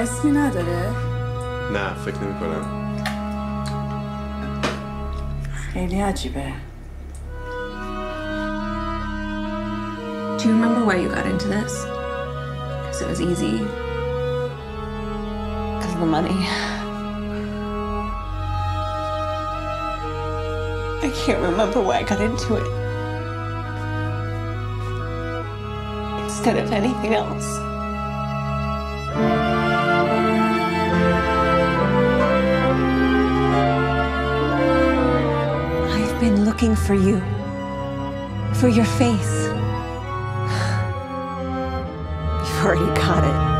اسمی نداره؟ نه فکر نمی کنم. خیلی عجیبه. Do you remember why you got into this? Because it was easy. Because of the money. I can't remember why I got into it. Instead of anything else. I've been looking for you. For your face. You've already got it.